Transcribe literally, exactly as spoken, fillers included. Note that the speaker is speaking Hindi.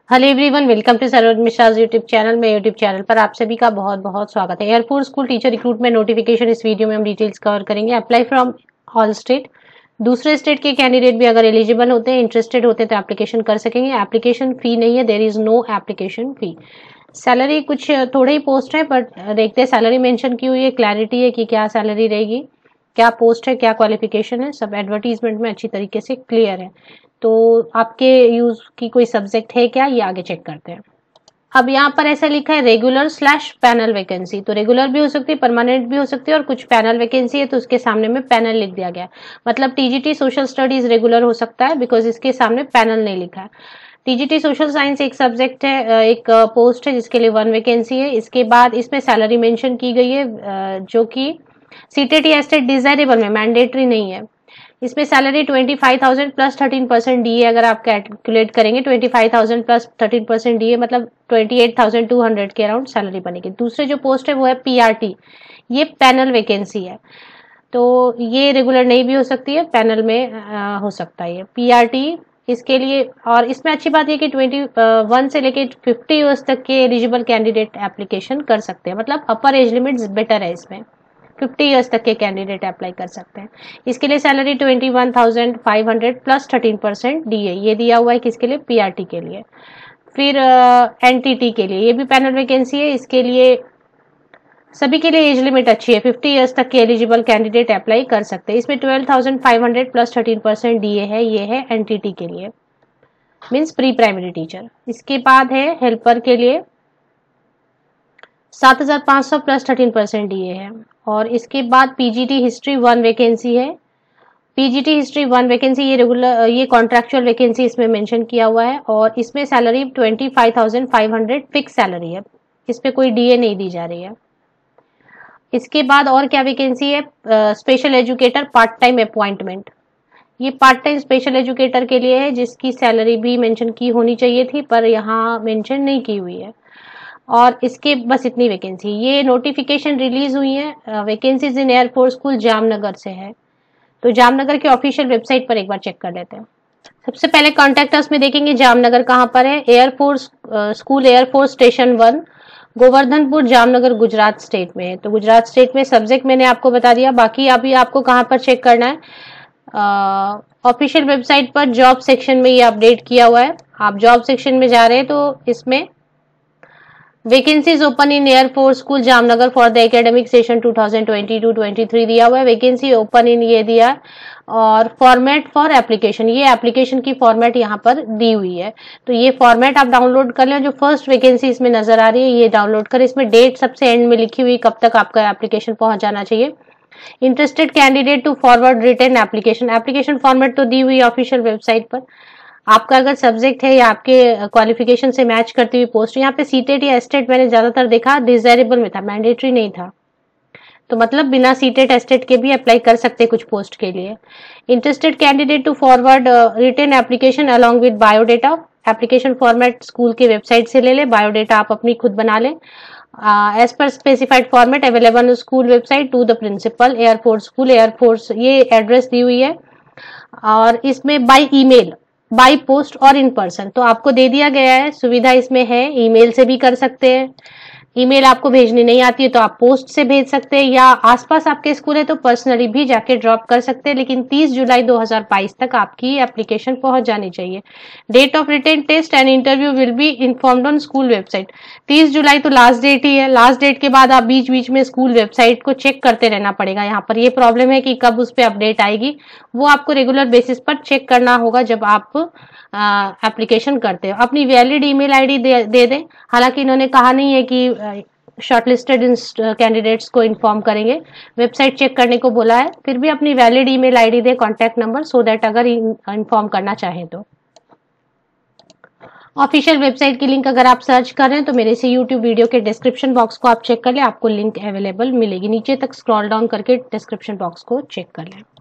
Hello everyone, welcome to Saroj Mishra YouTube channel में यूट्यूब चैनल पर आप सभी का बहुत बहुत स्वागत है। Air force school teacher recruitment notification इस वीडियो में हम डिटेल्स कवर करेंगे। Apply from all state. दूसरे स्टेट के कैंडिडेट भी अगर एलिजिबल होते हैं, इंटरेस्टेड होते हैं तो एप्लीकेशन कर सकेंगे। एप्लीकेशन फी नहीं है, there is no application fee. Salary कुछ थोड़े ही पोस्ट है, बट देखते हैं सैलरी मेंशन की हुई है, क्लैरिटी है कि क्या सैलरी रहेगी, क्या पोस्ट है, क्या क्वालिफिकेशन है, सब एडवर्टीजमेंट में अच्छी तरीके से क्लियर है। तो आपके यूज की कोई सब्जेक्ट है क्या, ये आगे चेक करते हैं। अब यहाँ पर ऐसा लिखा है रेगुलर स्लैश पैनल वैकेंसी, तो रेगुलर भी हो सकती है, परमानेंट भी हो सकती है, और कुछ पैनल वैकेंसी है तो उसके सामने में पैनल लिख दिया गया। मतलब टीजीटी सोशल स्टडीज रेगुलर हो सकता है, बिकॉज इसके सामने पैनल नहीं लिखा है। टीजीटी सोशल साइंस एक सब्जेक्ट है, एक पोस्ट है जिसके लिए वन वैकेंसी है। इसके बाद इसमें सैलरी मेंशन की गई है, जो कि सीटेट या स्टेट डिजायरेबल में, मैंडेटरी नहीं है। इसमें salary twenty five thousand plus thirteen percent D A, अगर आप कैलकुलेट करेंगे twenty five thousand plus thirteen percent D A मतलब twenty eight thousand two hundred के अराउंड सैलरी बनेगी। दूसरे जो पोस्ट है वो है पीआरटी, ये पैनल वैकेंसी है, तो ये रेगुलर नहीं भी हो सकती है, पैनल में आ, हो सकता है ये पीआरटी इसके लिए। और इसमें अच्छी बात है कि ट्वेंटी वन से लेके फिफ्टी ईयर्स तक के एलिजिबल कैंडिडेट एप्लीकेशन कर सकते हैं, मतलब अपर एज लिमिट बेटर है, इसमें फिफ्टी ईयर्स तक के कैंडिडेट अप्लाई कर सकते हैं। इसके लिए salary twenty one thousand five hundred plus thirteen percent D A, ये दिया हुआ है किसके लिए, पीआरटी के लिए। फिर एनटीटी uh, के लिए ये भी पैनल वैकेंसी है, इसके लिए सभी के लिए एज लिमिट अच्छी है, फिफ्टी ईयर्स तक के एलिजिबल कैंडिडेट अप्लाई कर सकते हैं। इसमें twelve thousand five hundred plus thirteen percent D A है, ये है एनटीटी के लिए, मीन्स प्री प्राइमरी टीचर। इसके बाद है हेल्पर के लिए सात हजार पांच सौ plus thirteen percent D A है। और इसके बाद पीजीटी हिस्ट्री वन वैकेंसी है, पीजीटी हिस्ट्री वन वैकेंसी, ये रेगुलर ये कॉन्ट्रैक्चुअल वैकेंसी इसमें मेंशन किया हुआ है, और इसमें salary twenty five thousand five hundred fix salary है, इस पे कोई डीए नहीं दी जा रही है। इसके बाद और क्या वैकेंसी है, special educator part time appointment, ये पार्ट टाइम स्पेशल एजुकेटर के लिए है, जिसकी सैलरी भी मेंशन की होनी चाहिए थी पर यहाँ मेंशन नहीं की हुई है। और इसके बस इतनी वैकेंसी, ये नोटिफिकेशन रिलीज हुई है, vacancies in air force school Jamnagar से है, तो जामनगर के ऑफिशियल वेबसाइट पर एक बार चेक कर लेते हैं। सबसे पहले कॉन्टैक्ट अस में देखेंगे जामनगर कहाँ पर है, air force school air force station one, Govardhanpur Jamnagar Gujarat state में है। तो गुजरात स्टेट में सब्जेक्ट मैंने आपको बता दिया, बाकी अभी आपको कहाँ पर चेक करना है, ऑफिशियल वेबसाइट पर जॉब सेक्शन में ये अपडेट किया हुआ है। आप जॉब सेक्शन में जा रहे हैं तो इसमें vacancies open in air force school Jamnagar for the academic session two thousand twenty two twenty three दिया हुआ है, वैकेंसी ओपन इन ये दिया, और फॉर्मेट फॉर एप्लीकेशन, ये एप्लीकेशन की फॉर्मेट यहाँ पर दी हुई है, तो ये फॉर्मेट आप डाउनलोड कर लें। जो फर्स्ट वैकेंसी इसमें नजर आ रही है ये डाउनलोड करें, इसमें डेट सबसे एंड में लिखी हुई कब तक आपका एप्लीकेशन पहुंच जाना चाहिए। Interested candidate to forward return application, application format तो दी हुई है ऑफिशियल वेबसाइट पर। आपका अगर सब्जेक्ट है या आपके क्वालिफिकेशन से मैच करती हुई पोस्ट, यहाँ पे सीटेट या एस्टेट मैंने ज्यादातर देखा डिजायरेबल में था, मैंडेटरी नहीं था, तो मतलब बिना सीटेट एस्टेट के भी अप्लाई कर सकते कुछ पोस्ट के लिए। Interested candidate to forward return application along with biodata, application format school की वेबसाइट से ले ले, बायोडेटा आप अपनी खुद बना लें, as per specified format available school website to the principal air force school air force, ये एड्रेस दी हुई है। और इसमें बाई ईमेल, बाई पोस्ट और इन पर्सन, तो आपको दे दिया गया है, सुविधा इसमें है, ईमेल से भी कर सकते हैं, ईमेल आपको भेजनी नहीं आती है तो आप पोस्ट से भेज सकते हैं, या आसपास आपके स्कूल है तो पर्सनली भी जाके ड्रॉप कर सकते हैं, लेकिन तीस जुलाई दो हज़ार बाईस तक आपकी एप्लीकेशन पहुंच जानी चाहिए। Date of written test and interview will be informed on school website, तीस जुलाई तो लास्ट डेट ही है, लास्ट डेट के बाद आप बीच बीच में स्कूल वेबसाइट को चेक करते रहना पड़ेगा। यहाँ पर ये प्रॉब्लम है कि कब उस पर अपडेट आएगी, वो आपको रेगुलर बेसिस पर चेक करना होगा जब आप एप्लीकेशन करते हो। अपनी वैलिड ईमेल आईडी दे, दे दें, हालांकि इन्होंने कहा नहीं है कि शॉर्टलिस्टेड कैंडिडेट्स को इन्फॉर्म करेंगे, वेबसाइट चेक करने को बोला है, फिर भी अपनी वैलिड ईमेल आईडी दे, कॉन्टैक्ट नंबर, सो दैट अगर इन्फॉर्म करना चाहें तो। ऑफिशियल वेबसाइट की लिंक अगर आप सर्च कर रहे हैं तो मेरे से यूट्यूब वीडियो के डिस्क्रिप्शन बॉक्स को आप चेक कर लें, आपको लिंक अवेलेबल मिलेगी, नीचे तक स्क्रॉल डाउन करके डिस्क्रिप्शन बॉक्स को चेक कर लें।